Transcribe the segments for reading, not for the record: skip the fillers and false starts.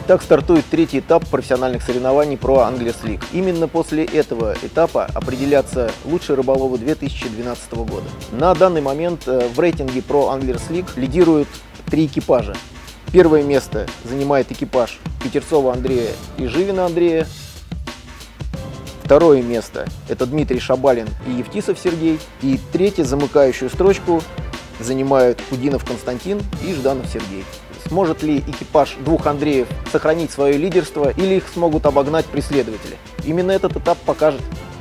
Итак, стартует третий этап профессиональных соревнований Pro Anglers League. Именно после этого этапа определятся лучшие рыболовы 2012 года. На данный момент в рейтинге Pro Anglers League лидируют 3 экипажа. Первое место занимает экипаж Петерцова Андрея и Живина Андрея. Второе место – это Дмитрий Шабалин и Евтисов Сергей. И третье, замыкающую строчку, занимают Кудинов Константин и Жданов Сергей. Сможет ли экипаж двух Андреев сохранить свое лидерство или их смогут обогнать преследователи? Именно этот этап покажет.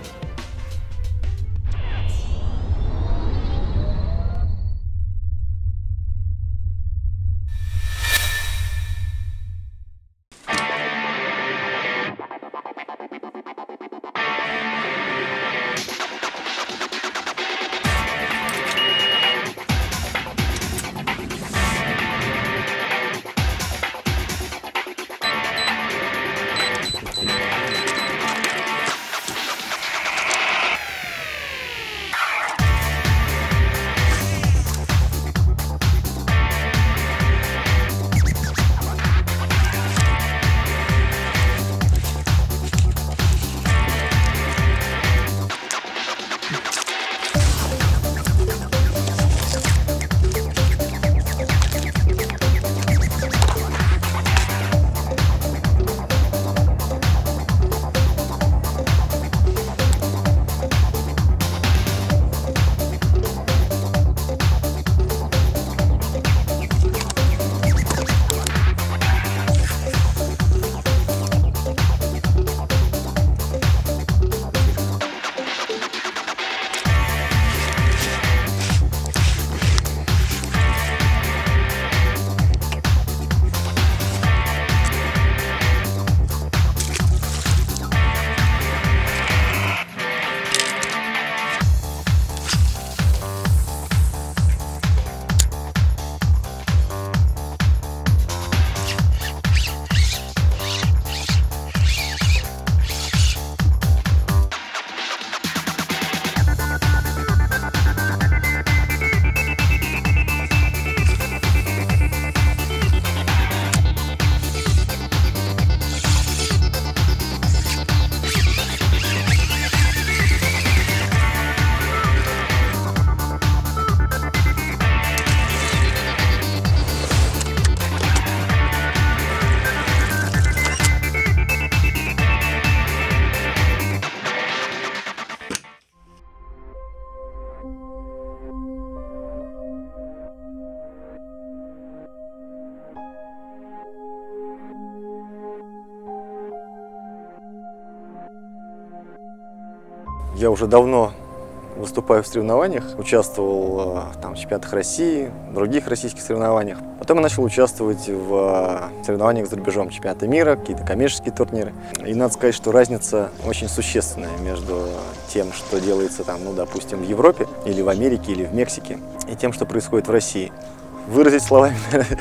Я уже давно выступаю в соревнованиях, участвовал в чемпионатах России, других российских соревнованиях. Потом я начал участвовать в соревнованиях за рубежом, чемпионата мира, какие-то коммерческие турниры. И надо сказать, что разница очень существенная между тем, что делается допустим, в Европе, или в Америке, или в Мексике, и тем, что происходит в России. Выразить словами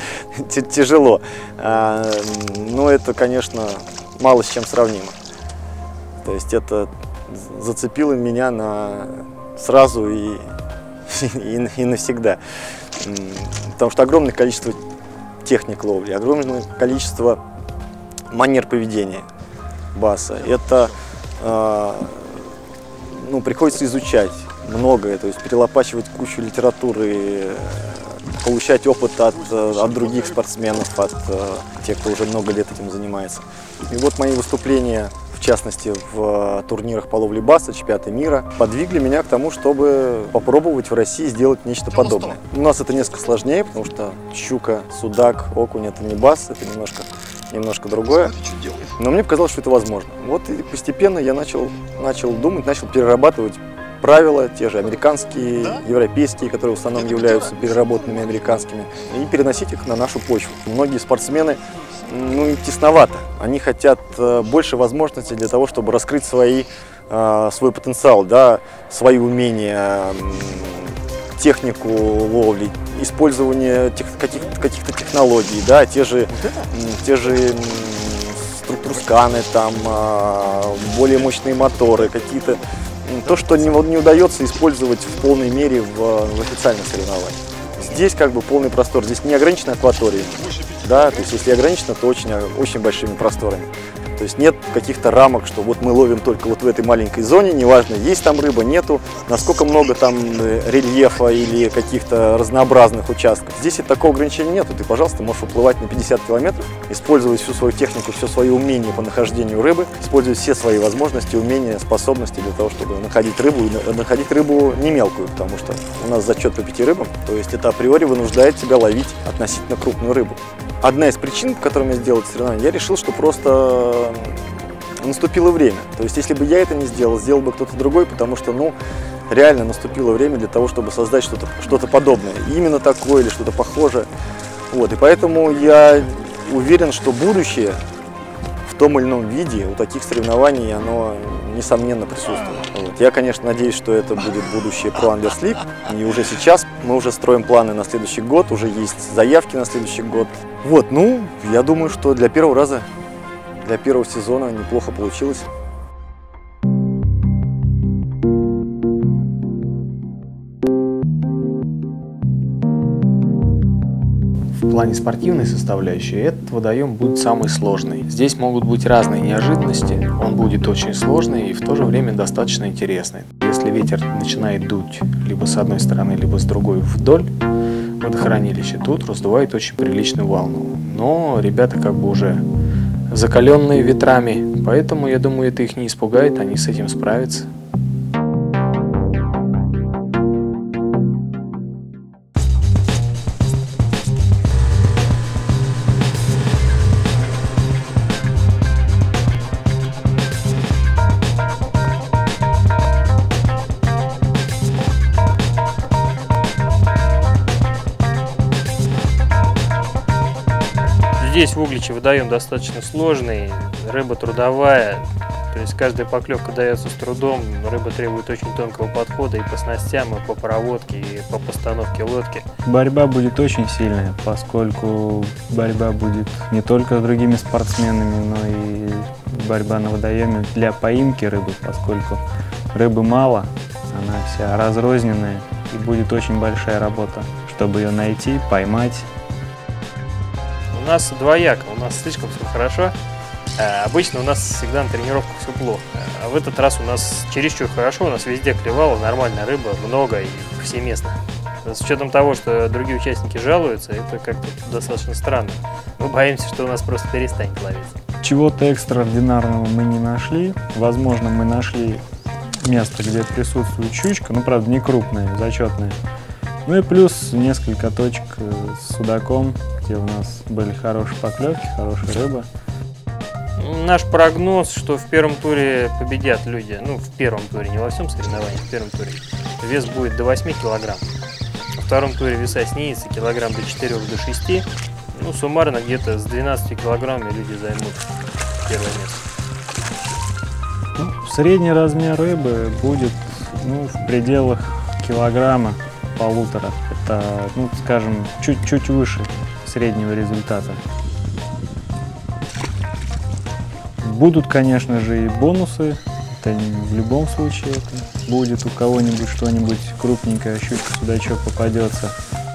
тяжело, но это, конечно, мало с чем сравнимо. То есть это зацепило меня сразу и навсегда. Потому что огромное количество техник ловли, огромное количество манер поведения баса. Это приходится изучать многое, то есть перелопачивать кучу литературы, получать опыт от других спортсменов, от тех, кто уже много лет этим занимается. И вот мои выступления, в частности в турнирах по ловле баса, чемпионата мира, подвигли меня к тому, чтобы попробовать в России сделать нечто подобное. У нас это несколько сложнее, потому что щука, судак, окунь — это не бас, это немножко другое. Но мне показалось, что это возможно. Вот и постепенно я начал думать, начал перерабатывать правила, те же американские, европейские, которые в основном являются переработанными американскими, и переносить их на нашу почву. Многие спортсмены, им тесновато. Они хотят больше возможностей для того, чтобы раскрыть свой потенциал, свои умения, технику ловли, использование каких-то технологий, те же трусканы, более мощные моторы, какие-то то, что не удается использовать в полной мере в официальных соревнованиях. Здесь полный простор, здесь не ограничена акватория. Да? То есть если ограничено, то очень большими просторами. То есть нет каких-то рамок, что вот мы ловим только вот в этой маленькой зоне, неважно, есть там рыба, нету, насколько много там рельефа или каких-то разнообразных участков. Здесь и такого ограничения нету. Ты, пожалуйста, можешь уплывать на 50 километров, использовать всю свою технику, все свои умения по нахождению рыбы, использовать все свои возможности, умения, способности для того, чтобы находить рыбу, и находить рыбу не мелкую, потому что у нас зачет по 5 рыбам, то есть это априори вынуждает тебя ловить относительно крупную рыбу. Одна из причин, по которым я сделал это соревнование, я решил, что просто наступило время. То есть, если бы я это не сделал, сделал бы кто-то другой, потому что, ну, реально наступило время для того, чтобы создать что-то подобное. И именно такое или что-то похожее. Вот, и поэтому я уверен, что будущее в том или ином виде у таких соревнований, оно, несомненно, присутствует. Вот. Я, конечно, надеюсь, что это будет будущее Pro Anglers League. И уже сейчас мы уже строим планы на следующий год, уже есть заявки на следующий год. Вот, ну, я думаю, что для первого раза, для первого сезона неплохо получилось. В плане спортивной составляющей этот водоем будет самый сложный. Здесь могут быть разные неожиданности, он будет очень сложный и в то же время достаточно интересный. Если ветер начинает дуть либо с одной стороны, либо с другой вдоль водохранилища, тут раздувает очень приличную волну. Но ребята как бы уже закаленные ветрами, поэтому я думаю, это их не испугает, они с этим справятся. Здесь в Угличе водоем достаточно сложный, рыба трудовая, то есть каждая поклевка дается с трудом, рыба требует очень тонкого подхода и по снастям, и по проводке, и по постановке лодки. Борьба будет очень сильная, поскольку борьба будет не только с другими спортсменами, но и борьба на водоеме для поимки рыбы, поскольку рыбы мало, она вся разрозненная, и будет очень большая работа, чтобы ее найти, поймать. У нас двояко, у нас слишком все хорошо. Обычно у нас всегда на тренировках все плохо. А в этот раз у нас чересчур хорошо, у нас везде клевало, нормальная рыба, много и повсеместно. С учетом того, что другие участники жалуются, это как-то достаточно странно. Мы боимся, что у нас просто перестанет ловиться. Чего-то экстраординарного мы не нашли. Возможно, мы нашли место, где присутствует щучка, но, правда, не крупная, зачетная. Ну и плюс несколько точек с судаком, где у нас были хорошие поклевки, хорошая рыба. Наш прогноз, что в первом туре победят люди, ну в первом туре, не во всем соревновании, в первом туре вес будет до 8 килограмм. Во втором туре веса снизится килограмм до 4, до 6. Ну суммарно где-то с 12 килограммами люди займут первое место. Ну, средний размер рыбы будет в пределах килограмма, полутора. Это, скажем, чуть-чуть выше среднего результата. Будут, конечно же, и бонусы. Это в любом случае это будет у кого-нибудь что-нибудь крупненькое, щучка, судачок попадется.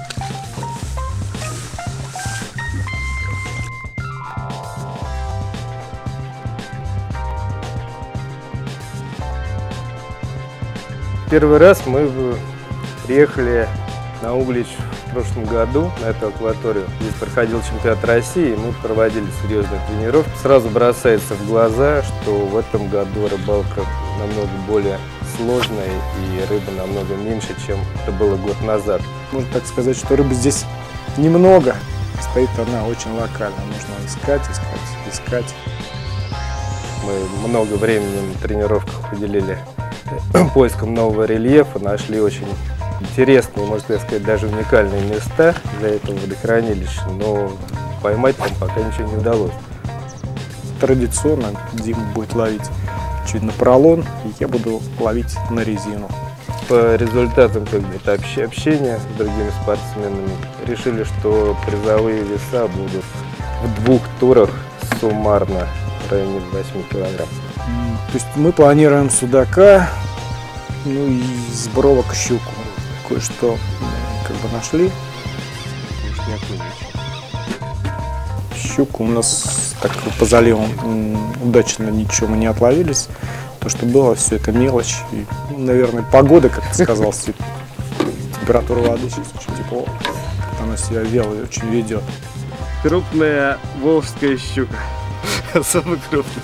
Первый раз мы приехали на Углич в прошлом году, на эту акваторию. Здесь проходил чемпионат России, мы проводили серьезные тренировки. Сразу бросается в глаза, что в этом году рыбалка намного более сложная и рыба намного меньше, чем это было год назад. Можно так сказать, что рыбы здесь немного, стоит она очень локально. Нужно искать. Мы много времени на тренировках уделили поискам нового рельефа, нашли очень интересные, можно сказать, даже уникальные места для этого водохранилища, но поймать там пока ничего не удалось. Традиционно Дима будет ловить чуть на поролон, и я буду ловить на резину. По результатам общения с другими спортсменами решили, что призовые веса будут в 2 турах суммарно в районе 8 килограмм. То есть мы планируем судака, и сбровок щуку. Кое-что нашли. щуку. У нас так по заливам удачно ничего мы не отловились. То, что было, все это мелочь. И, ну, наверное, погода, как ты сказал, температура воды сейчас очень тепло. Она себя вяло и очень ведет. Крупная волжская щука. Самый крупный.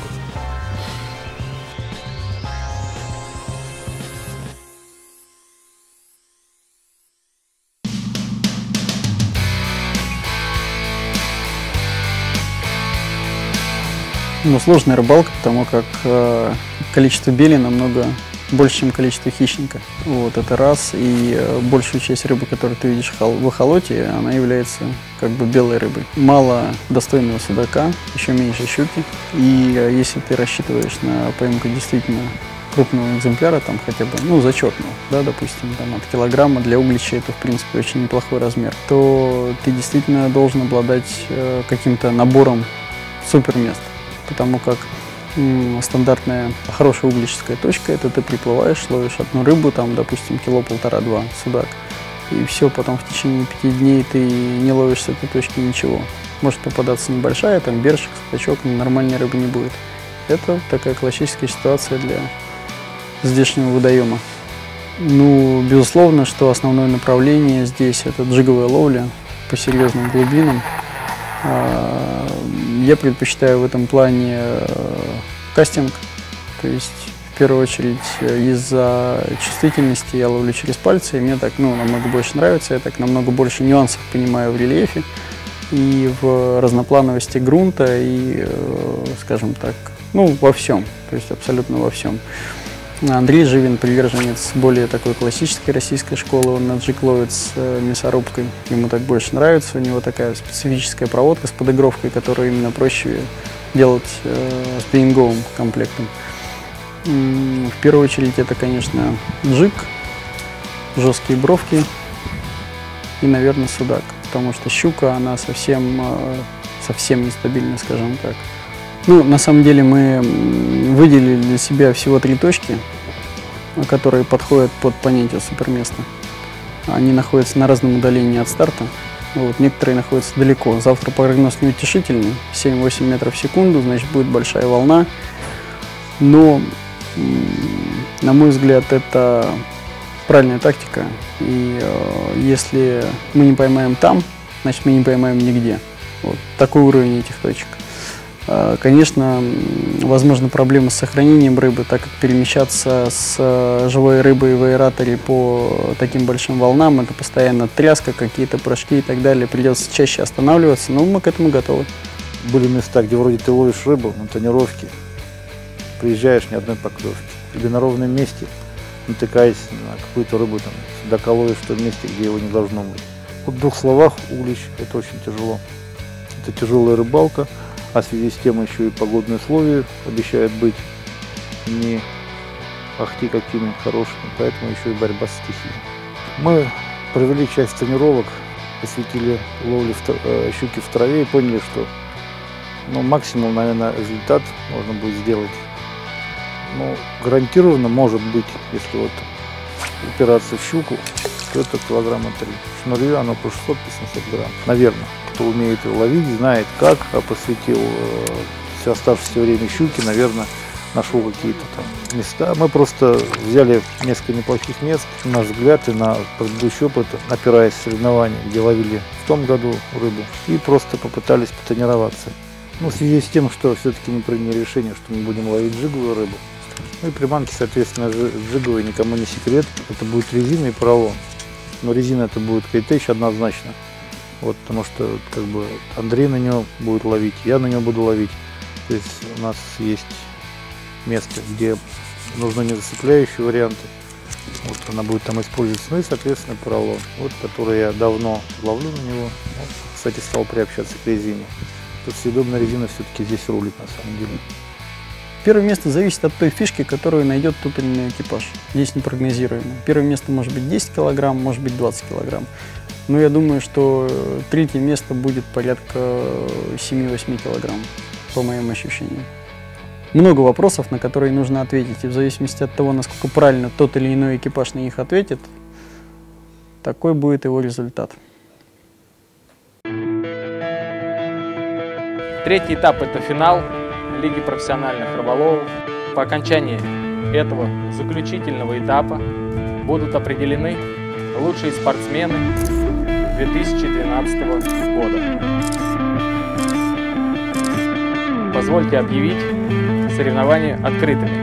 Ну, сложная рыбалка, потому как количество белей намного больше, чем количество хищника. Вот это раз. И большую часть рыбы, которую ты видишь в эхолоте, она является как бы белой рыбой. Мало достойного судака, еще меньше щуки. И если ты рассчитываешь на поимку действительно крупного экземпляра, там хотя бы, ну, зачетного, да, допустим, там, от килограмма, для углича это, в принципе, очень неплохой размер, то ты действительно должен обладать каким-то набором супермест. Потому как стандартная хорошая углическая точка — это ты приплываешь, ловишь одну рыбу, там, допустим, кило 1,5-2 судак, и все, потом в течение 5 дней ты не ловишь с этой точки ничего. Может попадаться небольшая, там, бершик, судачок, но нормальной рыбы не будет. Это такая классическая ситуация для здешнего водоема. Ну, безусловно, что основное направление здесь — это джиговая ловля по серьезным глубинам. Я предпочитаю в этом плане кастинг, то есть в первую очередь из-за чувствительности я ловлю через пальцы, и мне так, ну, намного больше нравится, я так намного больше нюансов понимаю в рельефе и в разноплановости грунта и, скажем так, ну, во всем, то есть абсолютно во всем. Андрей Живин приверженец более такой классической российской школы, он на джиг ловит с мясорубкой, ему так больше нравится, у него такая специфическая проводка с подыгровкой, которую именно проще делать спиннинговым комплектом. В первую очередь это, конечно, джиг, жесткие бровки и, наверное, судак, потому что щука, она совсем нестабильна, скажем так. Ну, на самом деле мы выделили для себя всего 3 точки, которые подходят под понятие суперместа. Они находятся на разном удалении от старта. Вот, некоторые находятся далеко. Завтра прогноз неутешительный, 7-8 метров в секунду, значит, будет большая волна. Но, на мой взгляд, это правильная тактика. И если мы не поймаем там, значит, мы не поймаем нигде. Вот такой уровень этих точек. Конечно, возможно, проблемы с сохранением рыбы, так как перемещаться с живой рыбой в аэраторе по таким большим волнам, это постоянно тряска, какие-то прыжки и так далее, придется чаще останавливаться, но мы к этому готовы. Были места, где вроде ты ловишь рыбу на тонировке, приезжаешь, ни одной поклевки. Или на ровном месте, натыкаясь на какую-то рыбу, там, судака ловишь в том месте, где его не должно быть. Вот в 2 словах, углич — это очень тяжело. Это тяжелая рыбалка. А в связи с тем еще и погодные условия обещают быть не ахти какими хорошими, поэтому еще и борьба с стихией. Мы провели часть тренировок, посвятили ловле щуки в траве и поняли, что максимум, наверное, результат можно будет сделать. Гарантированно может быть, если вот упираться в щуку, то это килограмма 3. Шнурье оно по 600-700 грамм, наверное. Кто умеет его ловить, знает как, а посвятил все оставшееся время щуки, наверное, нашел какие-то там места. Мы просто взяли несколько неплохих мест, на наш взгляд, и на предыдущий опыт, опираясь в соревнования, где ловили в том году рыбу, и просто попытались потренироваться. В связи с тем, что все-таки мы приняли решение, что мы будем ловить джиговую рыбу, и приманки, соответственно, джиговые, никому не секрет, это будет резина и поролон. Но резина это будет Кейтеч однозначно. Вот, потому что как бы Андрей на него будет ловить, я на него буду ловить. То есть у нас есть место, где нужны незацепляющие варианты. Вот она будет там использоваться, ну и соответственно поролон, вот, который я давно ловлю на него. Вот, кстати, стал приобщаться к резине. Тут съедобная резина все-таки здесь рулит на самом деле. Первое место зависит от той фишки, которую найдет тот или иной экипаж. Здесь непрогнозируемо. Первое место может быть 10 килограмм, может быть 20 килограмм. Но я думаю, что 3-е место будет порядка 7-8 килограмм, по моим ощущениям. Много вопросов, на которые нужно ответить. И в зависимости от того, насколько правильно тот или иной экипаж на них ответит, такой будет его результат. Третий этап – это финал Лиги профессиональных рыболовов. По окончании этого заключительного этапа будут определены лучшие спортсмены 2012 года. Позвольте объявить соревнования открытыми.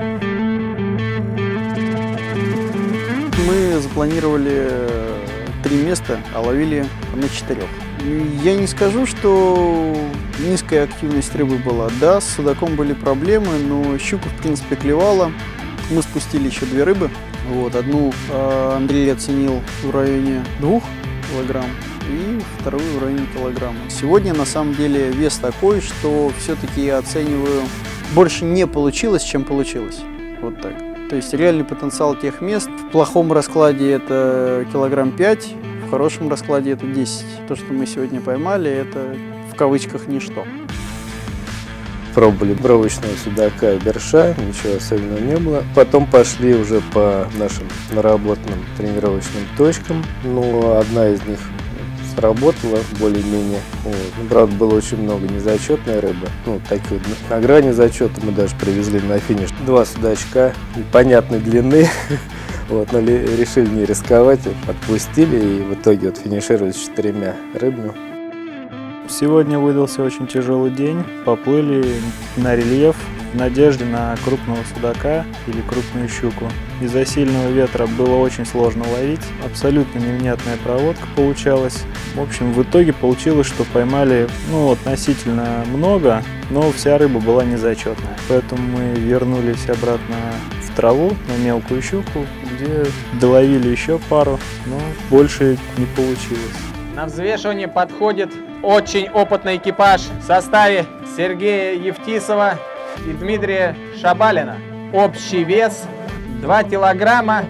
Мы запланировали 3 места, а ловили на 4. Я не скажу, что низкая активность рыбы была. Да, с судаком были проблемы, но щука, в принципе, клевала. Мы спустили еще 2 рыбы. Вот, одну Андрей оценил в районе 2 килограмм и вторую в районе килограмма. Сегодня, на самом деле, вес такой, что все-таки я оцениваю, больше не получилось, чем получилось. Вот так. То есть реальный потенциал тех мест в плохом раскладе это килограмм 5, в хорошем раскладе это 10. То, что мы сегодня поймали, это в кавычках ничто. Пробовали бровочного судака и берша, ничего особенного не было. Потом пошли уже по нашим наработанным тренировочным точкам. Но одна из них сработала более-менее. Вот. Ну, правда, было очень много незачетной рыбы. Ну, такой на грани зачета мы даже привезли на финиш 2 судачка непонятной длины. Вот, но решили не рисковать, отпустили и в итоге вот финишировали с 4 рыбами. Сегодня выдался очень тяжелый день. Поплыли на рельеф в надежде на крупного судака или крупную щуку. Из-за сильного ветра было очень сложно ловить. Абсолютно невнятная проводка получалась. В общем, в итоге получилось, что поймали относительно много, но вся рыба была незачетная. Поэтому мы вернулись обратно в траву на мелкую щуку, где доловили еще пару, но больше не получилось. На взвешивание подходит очень опытный экипаж в составе Сергея Евтисова и Дмитрия Шабалина. Общий вес 2 килограмма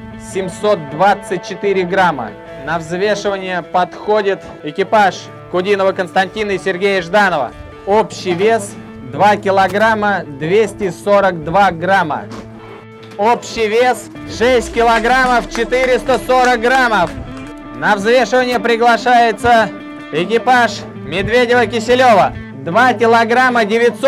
724 грамма. На взвешивание подходит экипаж Кудинова Константина и Сергея Жданова. Общий вес 2 килограмма 242 грамма. Общий вес 6 килограммов 440 граммов. На взвешивание приглашается экипаж Медведева-Киселева. 2 килограмма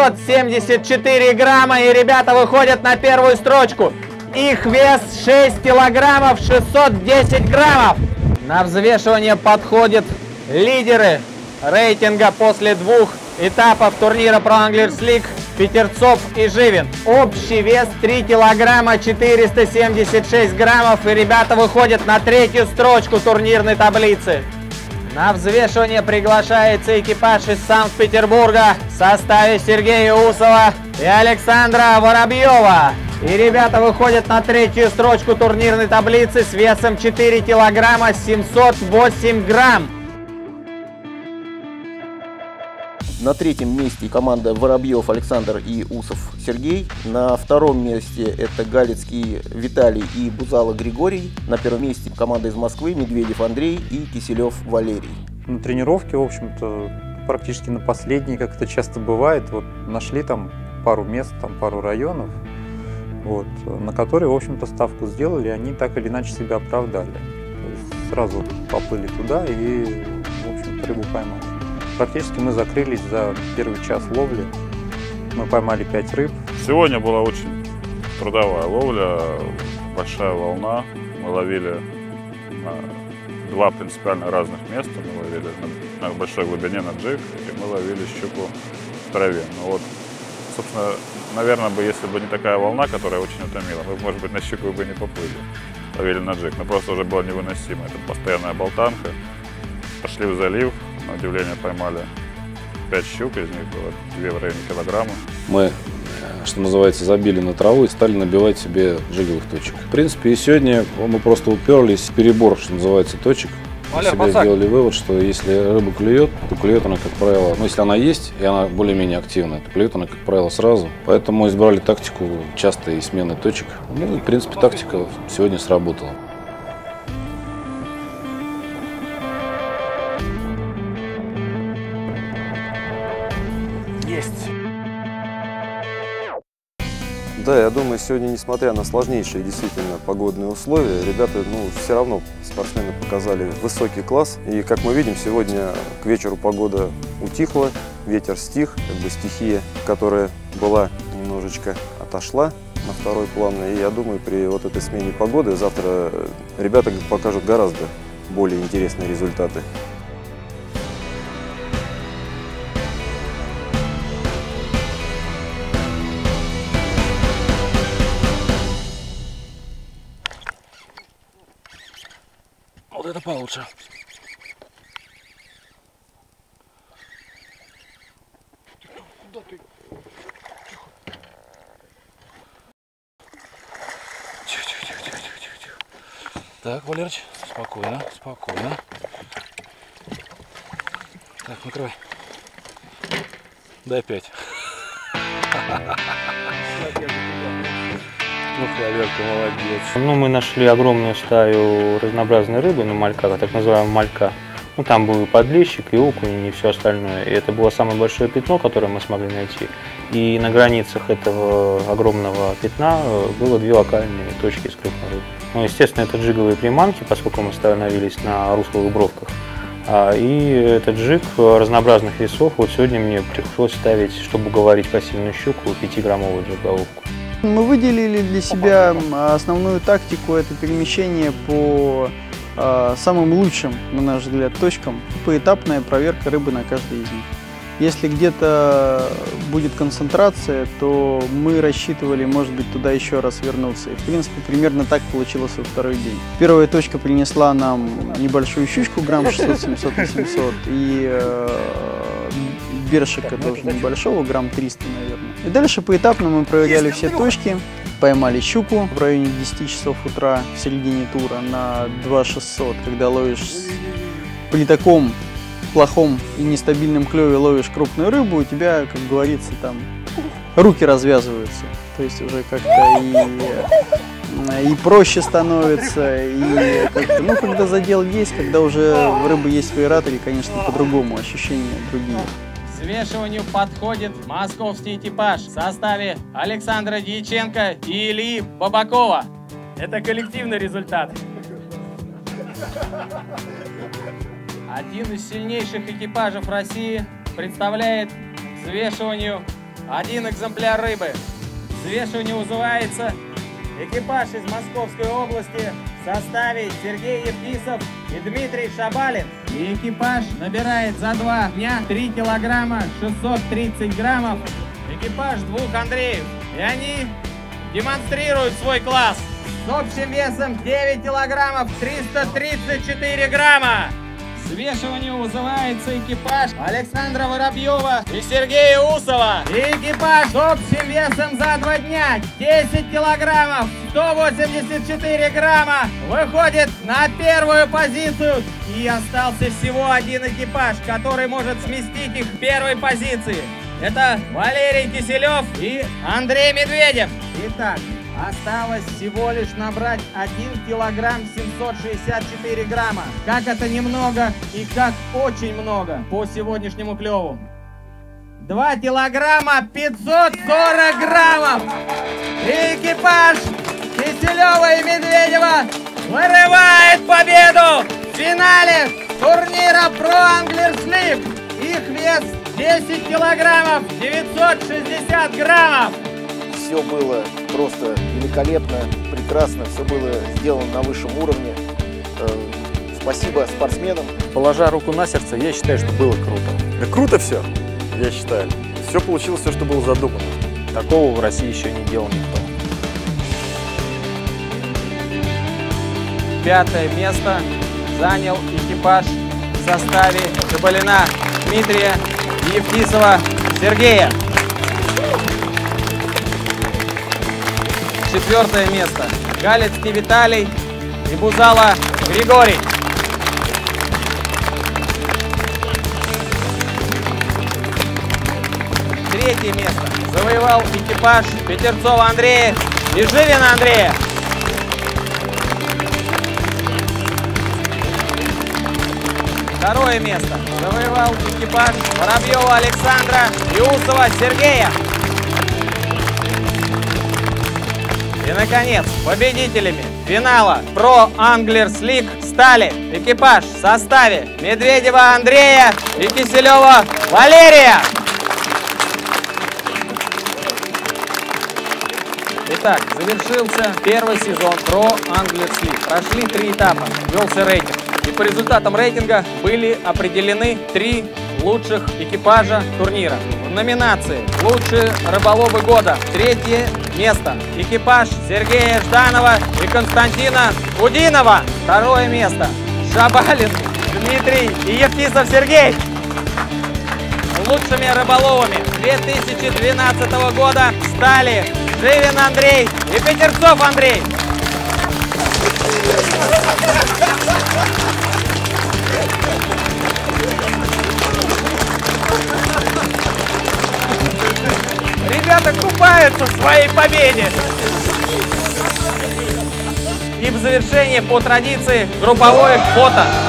974 грамма, и ребята выходят на первую строчку. Их вес 6 килограммов 610 граммов. На взвешивание подходят лидеры рейтинга после 2 этапов турнира Pro Anglers League Петерцов и Живин. Общий вес 3 килограмма 476 граммов, и ребята выходят на 3-ю строчку турнирной таблицы. На взвешивание приглашается экипаж из Санкт-Петербурга в составе Сергея Усова и Александра Воробьева. И ребята выходят на 3-ю строчку турнирной таблицы с весом 4 килограмма 708 грамм. На 3-м месте команда Воробьев Александр и Усов Сергей. На 2-м месте это Галицкий Виталий и Бузало Григорий. На 1-м месте команда из Москвы Медведев Андрей и Киселев Валерий. На тренировке, в общем-то, практически на последней, как это часто бывает, вот нашли там пару мест, там пару районов, вот, на которые, в общем-то, ставку сделали, и они так или иначе себя оправдали. То есть сразу поплыли туда и, в общем-то, рыбу поймали. Практически мы закрылись за первый час ловли. Мы поймали 5 рыб. Сегодня была очень трудовая ловля, большая волна. Мы ловили на 2 принципиально разных места. Мы ловили на большой глубине на джиг, и мы ловили щуку в траве. Ну вот, собственно, наверное, если бы не такая волна, которая очень утомила, мы, может быть, на щуку бы не поплыли. Ловили на джиг, но просто уже было невыносимо. Это постоянная болтанка. Пошли в залив. На удивление поймали 5 щук, из них было 2 в районе килограмма. Мы, что называется, забили на траву и стали набивать себе джиговых точек. В принципе, и сегодня мы просто уперлись в перебор, что называется, точек. Для себя сделали вывод, что если рыба клюет, то клюет она, как правило, если она есть и она более-менее активная, то клюет она, как правило, сразу. Поэтому избрали тактику частой смены точек. Ну и, в принципе, тактика сегодня сработала. Да, я думаю, сегодня, несмотря на сложнейшие действительно погодные условия, ребята, все равно спортсмены показали высокий класс. И, как мы видим, сегодня к вечеру погода утихла, ветер стих, как бы стихия, которая была немножечко отошла на второй план. И я думаю, при вот этой смене погоды завтра ребята покажут гораздо более интересные результаты. Вот это получше. Тихо. Так, Валерыч, спокойно, спокойно. Так, накрывай. Дай 5. Ну, Валерка, молодец. Ну, мы нашли огромную стаю разнообразной рыбы на мальках, так называемого малька. Ну, там был и подлещик, и окунь, и все остальное. И это было самое большое пятно, которое мы смогли найти. И на границах этого огромного пятна было 2 локальные точки с крупной рыбой. Ну, естественно, это джиговые приманки, поскольку мы остановились на русловых бровках. И этот джиг разнообразных весов. Вот сегодня мне пришлось ставить, чтобы уговорить пассивную щуку, 5-граммовую джиголовку. Мы выделили для себя основную тактику – это перемещение по самым лучшим, на наш взгляд, точкам, поэтапная проверка рыбы на каждой из них. Если где-то будет концентрация, то мы рассчитывали, может быть, туда еще раз вернуться. И, в принципе, примерно так получилось во второй день. Первая точка принесла нам небольшую щучку, грамм 600, 700, 800, и бершика тоже небольшого, грамм 300, наверное. И дальше поэтапно мы проверяли все точки, поймали щуку в районе 10 часов утра в середине тура на 2600, когда ловишь при таком плохом и нестабильном клеве ловишь крупную рыбу, у тебя, как говорится, там руки развязываются. То есть уже как-то и проще становится, и как-то, ну, когда задел есть, когда уже у рыбы есть в аэраторе, конечно, по-другому, ощущения другие. К взвешиванию подходит московский экипаж в составе Александра Дьяченко и Ильи Бабакова. Это коллективный результат. Один из сильнейших экипажев России представляет к взвешиванию 1 экземпляр рыбы. К взвешиванию вызывается экипаж из Московской области в составе Сергей Евтисов и Дмитрий Шабалин. И экипаж набирает за 2 дня 3 килограмма 630 граммов. Экипаж 2 Андреев. И они демонстрируют свой класс с общим весом 9 килограммов 334 грамма. К взвешиванию вызывается экипаж Александра Воробьева и Сергея Усова. И экипаж с общим весом за 2 дня 10 килограммов 184 грамма выходит на первую позицию. И остался всего 1 экипаж, который может сместить их в первой позиции. Это Валерий Киселев и Андрей Медведев. Итак, осталось всего лишь набрать 1 килограмм 764 грамма. Как это немного и как очень много по сегодняшнему клеву. 2 килограмма 540 граммов. И экипаж Киселева и Медведева вырывает победу в финале турнира Pro Anglers League. Их вес 10 килограммов 960 граммов. Все было просто великолепно, прекрасно, все было сделано на высшем уровне. Спасибо спортсменам. Положа руку на сердце, я считаю, что было круто. Да круто все, я считаю. Все получилось, все, что было задумано. Такого в России еще не делал никто. 5-е место занял экипаж в составе Шабалина Дмитрия и Евтисова Сергея. 4-е место Галицкий Виталий и Бузала Григорий. 3-е место завоевал экипаж Петерцова Андрея и Живина Андрея. 2-е место завоевал экипаж Воробьева Александра и Усова Сергея. И, наконец, победителями финала Pro Anglers League стали экипаж в составе Медведева Андрея и Киселева Валерия. Итак, завершился первый сезон Pro Anglers League. Прошли 3 этапа, велся рейтинг. И по результатам рейтинга были определены 3 лучших экипажа турнира. В номинации «Лучшие рыболовы года» 3-е место экипаж Сергея Жданова и Константина Удинова. 2-е место Шабалин Дмитрий и Евтисов Сергей. Лучшими рыболовами 2012 года стали Живин Андрей и Петерцов Андрей. Ребята купаются в своей победе. И в завершение, по традиции, групповое фото.